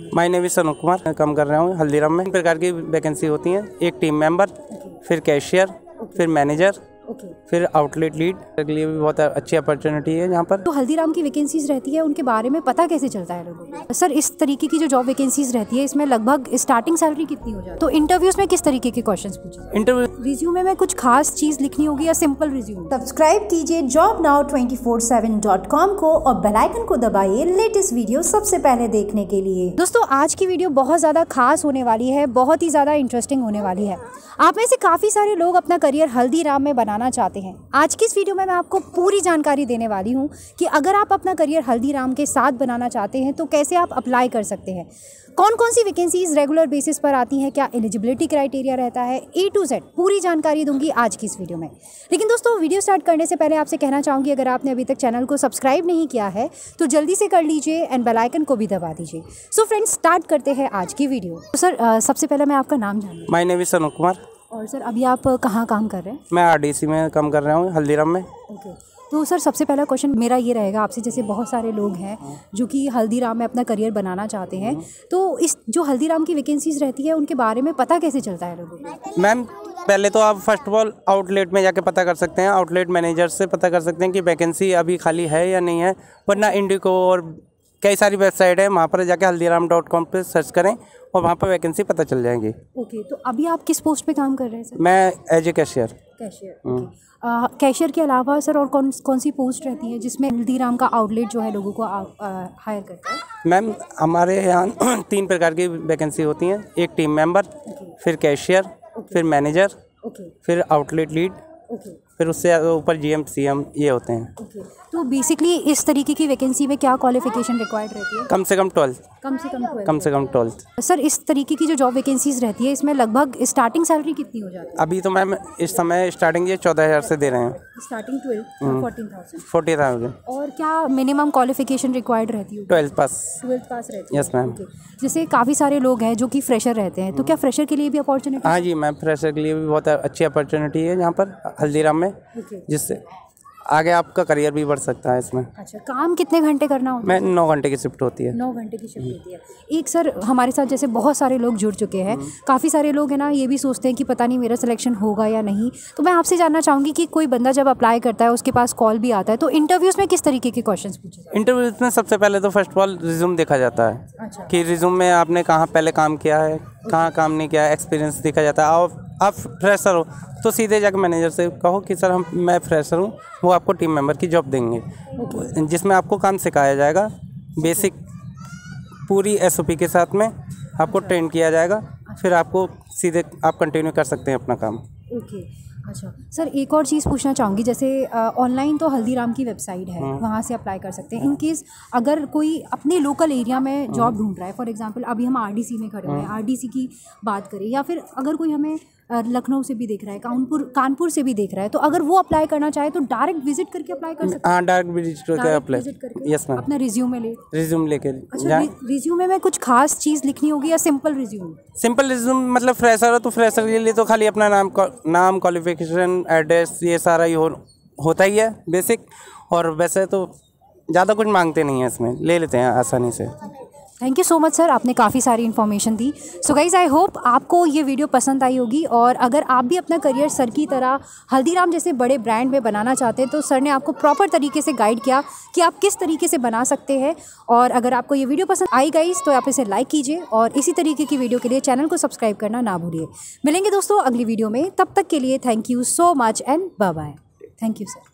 My name is Sanu Kumar, मैं काम कर रहा हूँ हल्दीराम में। 3 प्रकार की वैकेंसी होती हैं, एक टीम मेंबर, फिर कैशियर, फिर मैनेजर, फिर आउटलेट लीड के लिए भी बहुत अच्छी अपॉर्चुनिटी है यहाँ पर। तो हल्दीराम की वैकेंसीज रहती है, उनके बारे में पता कैसे चलता है लोगों को? सर, इस तरीके की जो जॉब वैकेंसीज रहती है इसमें लगभग स्टार्टिंग सैलरी कितनी हो जाती है? तो इंटरव्यूज में किस तरीके के क्वेश्चंस पूछे? इंटरव्यू रिज्यूमे में कुछ खास चीज लिखनी होगी या सिंपल रिज्यूम? सब्सक्राइब कीजिए jobnow247.com को और बेल आइकन को दबाइए लेटेस्ट वीडियो सबसे पहले देखने के लिए। दोस्तों, आज की वीडियो बहुत ज़्यादा खास होने वाली है, बहुत ही ज़्यादा इंटरेस्टिंग होने वाली है। आप में से काफ़ी सारे लोग अपना करियर हल्दीराम में बनाना चाहते हैं। आज की इस वीडियो में मैं आपको पूरी जानकारी देने वाली हूँ कि अगर आप अपना करियर हल्दीराम के साथ बनाना चाहते हैं तो कैसे आप अप्लाई कर सकते हैं, कौन कौन सी वैकेंसीज रेगुलर बेसिस पर आती हैं, क्या एलिजिबिलिटी क्राइटेरिया रहता है, A to Z पूरी जानकारी दूंगी आज की इस वीडियो में। लेकिन दोस्तों, वीडियो स्टार्ट करने से पहले आपसे कहना चाहूँगी, अगर आपने अभी तक चैनल को सब्सक्राइब नहीं किया है तो जल्दी से कर लीजिए एंड बेल आइकन को भी दबा दीजिए। सो फ्रेंड्स, स्टार्ट करते हैं आज की वीडियो। तो सर, सबसे पहले मैं आपका नाम जानूँ। My name is Sanu Kumar. और सर, अभी आप कहाँ काम कर रहे हैं? मैं RDC में काम कर रहा हूँ हल्दीराम में। ओके, तो सर सबसे पहला क्वेश्चन मेरा ये रहेगा आपसे, जैसे बहुत सारे लोग हैं जो कि हल्दीराम में अपना करियर बनाना चाहते हैं, तो इस जो हल्दीराम की वैकेंसीज रहती है उनके बारे में पता कैसे चलता है लोगों को? मैम, पहले तो आप फर्स्ट ऑफ ऑल आउटलेट में जाके पता कर सकते हैं, आउटलेट मैनेजर से पता कर सकते हैं कि वैकेंसी अभी खाली है या नहीं है। वरना इंडिको और कई सारी वेबसाइट है, वहाँ पर जाके हल्दीराम.com पे सर्च करें और वहाँ पर वैकेंसी पता चल जाएंगी। ओके, तो अभी आप किस पोस्ट पे काम कर रहे हैं सर? मैं as a cashier. Cashier. Cashier के अलावा सर और कौन सी पोस्ट रहती है जिसमें हल्दीराम का आउटलेट जो है लोगों को हायर करता है? मैम, हमारे यहाँ 3 प्रकार की वैकेंसी होती हैं, एक टीम मेंबर, फिर कैशियर, फिर मैनेजर, फिर आउटलेट लीड, फिर उससे ऊपर GM CM ये होते हैं। ओके, तो बेसिकली इस तरीके की वैकेंसी में क्या क्वालिफिकेशन रिक्वायर्ड रहती है? कम से कम 12। कम से कम 12? कम से कम 12। सर, इस तरीके की जो जॉब वैकेंसीज रहती है इसमें लगभग स्टार्टिंग सैलरी कितनी हो जाती है? अभी तो मैम इस समय स्टार्टिंग ये 14,000 से दे रहे हैं। स्टार्टिंग 12 14,000। 40,000। और क्या मिनिमम क्वालिफिकेशन रिक्वायर्ड रहती है? 12 पास। 12 पास रहती है? Yes ma'am. जैसे काफ़ी सारे लोग हैं जो कि फ्रेशर रहते हैं, तो क्या फ्रेशर के लिए भी अपॉर्चुनिटी? हाँ जी मैम, फ्रेशर के लिए भी बहुत अच्छी अपॉर्चुनिटी है यहाँ पर हल्दीराम में, जिससे आगे आपका करियर भी बढ़ सकता है इसमें। अच्छा, काम कितने घंटे करना होता है? मैं 9 घंटे की शिफ्ट होती है। 9 घंटे की शिफ्ट होती है। एक सर, हमारे साथ जैसे बहुत सारे लोग जुड़ चुके हैं, काफ़ी सारे लोग हैं ना, ये भी सोचते हैं कि पता नहीं मेरा सिलेक्शन होगा या नहीं। तो मैं आपसे जानना चाहूँगी कि कोई बंदा जब अप्लाई करता है उसके पास कॉल भी आता है, तो इंटरव्यूज़ में किस तरीके के क्वेश्चन पूछे जाते हैं? इंटरव्यूज में सबसे पहले तो फर्स्ट ऑफ ऑल रिज्यूम देखा जाता है। अच्छा। कि रिज्यूम में आपने कहाँ पहले काम किया है, कहाँ काम नहीं किया है, एक्सपीरियंस देखा जाता है। और आप फ्रेशर हो तो सीधे जाकर मैनेजर से कहो कि सर मैं फ्रेशर हूँ, वो आपको टीम मेंबर की जॉब देंगे, जिसमें आपको काम सिखाया जाएगा। बेसिक पूरी SOP के साथ में आपको ट्रेन किया जाएगा, फिर आपको सीधे आप कंटिन्यू कर सकते हैं अपना काम। ओके, अच्छा सर, एक और चीज़ पूछना चाहूँगी, जैसे ऑनलाइन तो हल्दीराम की वेबसाइट है, वहाँ से अप्लाई कर सकते हैं। इन केस अगर कोई अपने लोकल एरिया में जॉब ढूंढ रहा है, फॉर एग्जांपल अभी हम RDC में खड़े हुए हैं, RDC की बात करें, या फिर अगर कोई हमें लखनऊ से भी देख रहा है, कानपुर से भी देख रहा है, तो अगर वो अप्लाई करना चाहे तो डायरेक्ट विजिट करके अप्लाई कर सकते हैं? हाँ, डायरेक्ट विजिट करके अप्लाई। Yes ma'am. अपना रिज्यूम लेके? अच्छा, रिज्यूमे में कुछ खास चीज़ लिखनी होगी या सिंपल रिज्यूम? सिंपल रिज्यूम, मतलब फ्रेशर हो तो फ्रेशर के लिए तो खाली अपना नाम क्वालिफिकेशन, एड्रेस, ये सारा ही होता ही है बेसिक। और वैसे तो ज़्यादा कुछ मांगते नहीं है, इसमें ले लेते हैं आसानी से। Thank you so much sir, आपने काफ़ी सारी इन्फॉर्मेशन दी। सो गाइज़, आई होप आपको ये वीडियो पसंद आई होगी, और अगर आप भी अपना करियर सर की तरह हल्दीराम जैसे बड़े ब्रांड में बनाना चाहते हैं तो सर ने आपको प्रॉपर तरीके से गाइड किया कि आप किस तरीके से बना सकते हैं। और अगर आपको ये वीडियो पसंद आई गाइज़ तो आप इसे लाइक कीजिए, और इसी तरीके की वीडियो के लिए चैनल को सब्सक्राइब करना ना भूलिए। मिलेंगे दोस्तों अगली वीडियो में, तब तक के लिए thank you so much and bye bye. Thank you sir.